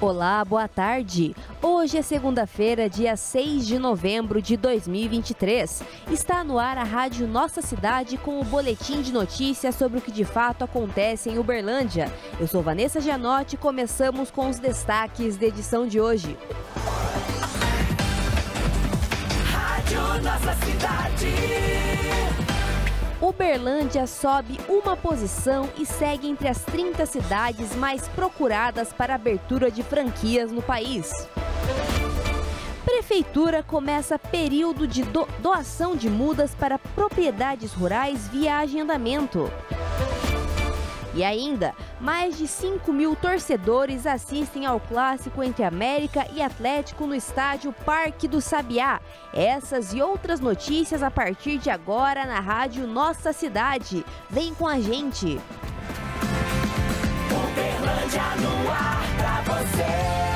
Olá, boa tarde. Hoje é segunda-feira, dia 6 de novembro de 2023. Está no ar a Rádio Nossa Cidade com o boletim de notícias sobre o que de fato acontece em Uberlândia. Eu sou Vanessa Gianotti e começamos com os destaques da edição de hoje. Rádio Nossa Cidade. Uberlândia sobe uma posição e segue entre as 30 cidades mais procuradas para abertura de franquias no país. Prefeitura começa período de doação de mudas para propriedades rurais via agendamento. E ainda, mais de 5.000 torcedores assistem ao clássico entre América e Atlético no estádio Parque do Sabiá. Essas e outras notícias a partir de agora na Rádio Nossa Cidade. Vem com a gente! Uberlândia no ar pra você!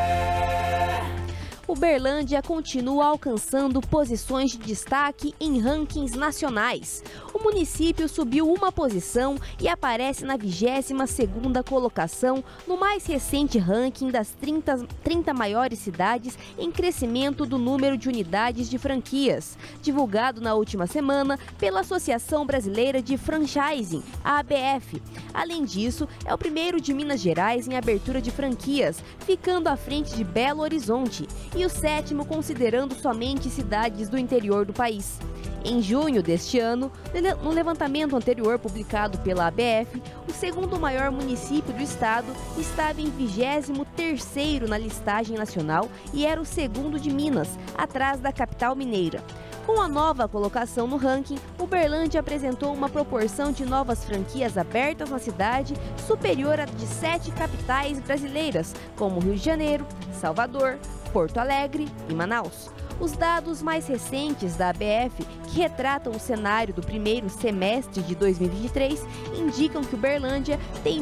Uberlândia continua alcançando posições de destaque em rankings nacionais. O município subiu uma posição e aparece na 22ª colocação no mais recente ranking das 30 maiores cidades em crescimento do número de unidades de franquias, divulgado na última semana pela Associação Brasileira de Franchising, a ABF. Além disso, é o primeiro de Minas Gerais em abertura de franquias, ficando à frente de Belo Horizonte, e o 7º considerando somente cidades do interior do país. Em junho deste ano, no levantamento anterior publicado pela ABF, o segundo maior município do estado estava em 23º na listagem nacional e era o segundo de Minas, atrás da capital mineira. Com a nova colocação no ranking, Uberlândia apresentou uma proporção de novas franquias abertas na cidade superior à de 7 capitais brasileiras, como Rio de Janeiro, Salvador, Porto Alegre e Manaus. Os dados mais recentes da ABF, que retratam o cenário do primeiro semestre de 2023, indicam que Uberlândia tem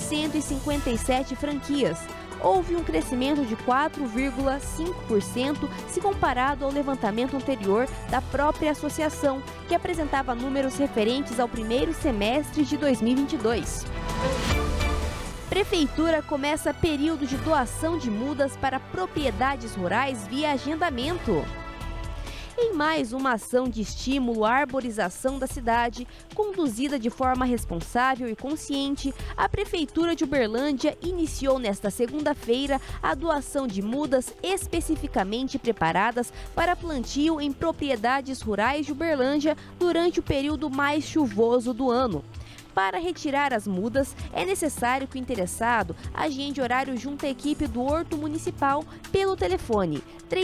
1.157 franquias. Houve um crescimento de 4,5% se comparado ao levantamento anterior da própria associação, que apresentava números referentes ao primeiro semestre de 2022. Prefeitura começa período de doação de mudas para propriedades rurais via agendamento. Em mais uma ação de estímulo à arborização da cidade, conduzida de forma responsável e consciente, a Prefeitura de Uberlândia iniciou nesta segunda-feira a doação de mudas especificamente preparadas para plantio em propriedades rurais de Uberlândia durante o período mais chuvoso do ano. Para retirar as mudas, é necessário que o interessado agende horário junto à equipe do Horto Municipal pelo telefone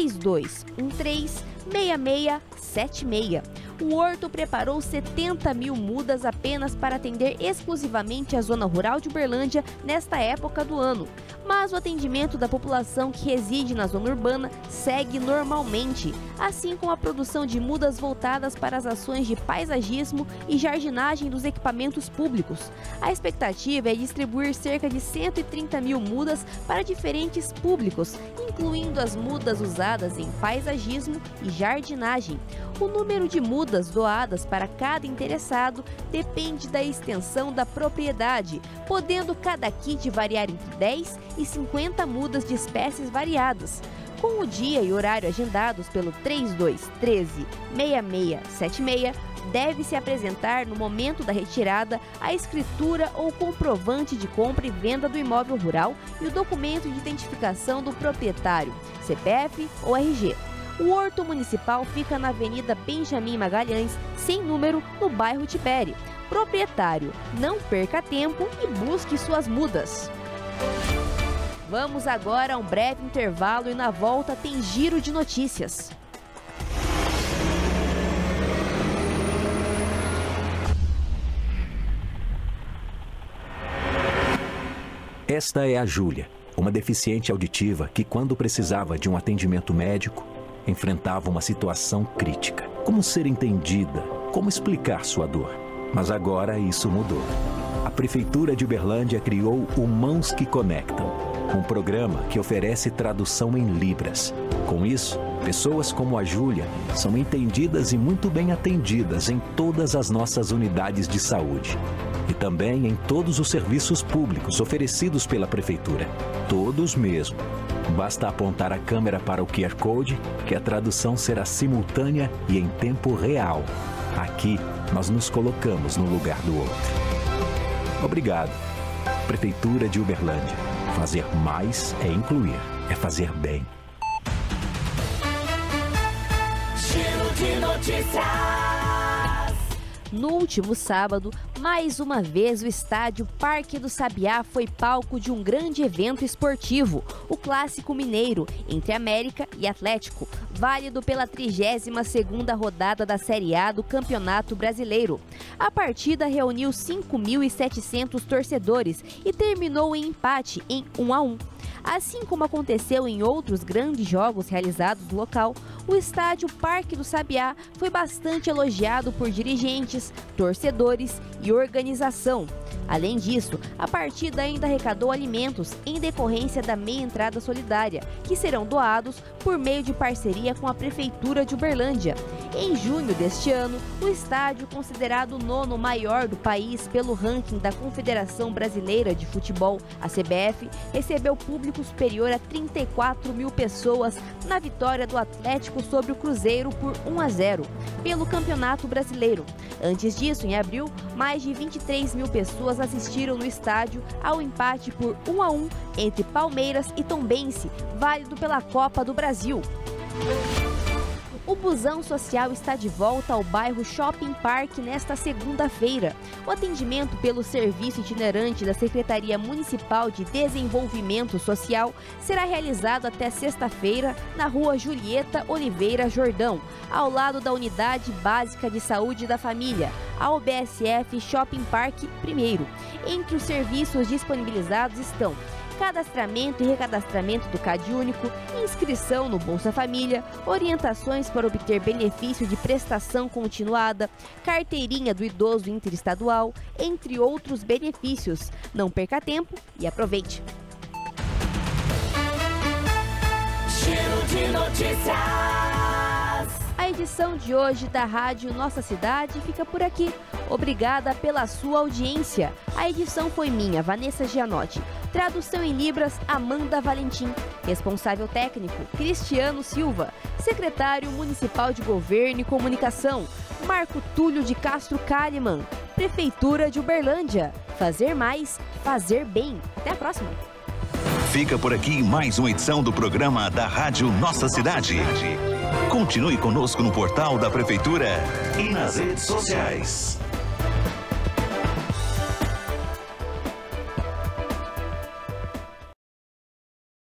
3213-6676. O Horto preparou 70.000 mudas apenas para atender exclusivamente a zona rural de Uberlândia nesta época do ano. Mas o atendimento da população que reside na zona urbana segue normalmente, assim como a produção de mudas voltadas para as ações de paisagismo e jardinagem dos equipamentos públicos. A expectativa é distribuir cerca de 130.000 mudas para diferentes públicos, incluindo as mudas usadas em paisagismo e jardinagem. O número de mudas doadas para cada interessado depende da extensão da propriedade, podendo cada kit variar entre 10 e 50 mudas de espécies variadas. Com o dia e horário agendados pelo 3213-6676, deve-se apresentar no momento da retirada a escritura ou comprovante de compra e venda do imóvel rural e o documento de identificação do proprietário, CPF ou RG. O Horto Municipal fica na Avenida Benjamin Magalhães, sem número, no bairro Tibere. Proprietário, não perca tempo e busque suas mudas. Vamos agora a um breve intervalo e na volta tem giro de notícias. Esta é a Júlia, uma deficiente auditiva que, quando precisava de um atendimento médico, enfrentava uma situação crítica. Como ser entendida? Como explicar sua dor? Mas agora isso mudou. A Prefeitura de Uberlândia criou o Mãos que Conectam, um programa que oferece tradução em Libras. Com isso, pessoas como a Júlia são entendidas e muito bem atendidas em todas as nossas unidades de saúde. E também em todos os serviços públicos oferecidos pela Prefeitura. Todos mesmo. Basta apontar a câmera para o QR Code que a tradução será simultânea e em tempo real. Aqui, nós nos colocamos no lugar do outro. Obrigado. Prefeitura de Uberlândia. Fazer mais é incluir, é fazer bem. Giro de notícias. No último sábado, mais uma vez o estádio Parque do Sabiá foi palco de um grande evento esportivo, o Clássico Mineiro, entre América e Atlético, válido pela 32ª rodada da Série A do Campeonato Brasileiro. A partida reuniu 5.700 torcedores e terminou em empate em 1-1. Assim como aconteceu em outros grandes jogos realizados no local, o estádio Parque do Sabiá foi bastante elogiado por dirigentes, torcedores e organização. Além disso, a partida ainda arrecadou alimentos em decorrência da meia entrada solidária, que serão doados por meio de parceria com a Prefeitura de Uberlândia. Em junho deste ano, o estádio, considerado o 9º maior do país pelo ranking da Confederação Brasileira de Futebol, a CBF, recebeu público superior a 34 mil pessoas na vitória do Atlético sobre o Cruzeiro por 1-0 pelo Campeonato Brasileiro. Antes disso, em abril, mais de 23 mil pessoas assistiram no estádio ao empate por 1-1 entre Palmeiras e Tombense, válido pela Copa do Brasil. O busão social está de volta ao bairro Shopping Park nesta segunda-feira. O atendimento pelo serviço itinerante da Secretaria Municipal de Desenvolvimento Social será realizado até sexta-feira na rua Julieta Oliveira Jordão, ao lado da Unidade Básica de Saúde da Família, a UBSF Shopping Park I. Entre os serviços disponibilizados estão cadastramento e recadastramento do CAD único, inscrição no Bolsa Família, orientações para obter benefício de prestação continuada, carteirinha do idoso interestadual, entre outros benefícios. Não perca tempo e aproveite! Giro de notícias. A edição de hoje da Rádio Nossa Cidade fica por aqui. Obrigada pela sua audiência. A edição foi minha, Vanessa Gianotti. Tradução em Libras, Amanda Valentim. Responsável técnico, Cristiano Silva. Secretário Municipal de Governo e Comunicação, Marco Túlio de Castro Kalimann. Prefeitura de Uberlândia. Fazer mais, fazer bem. Até a próxima. Fica por aqui mais uma edição do programa da Rádio Nossa Cidade. Continue conosco no portal da Prefeitura e nas redes sociais.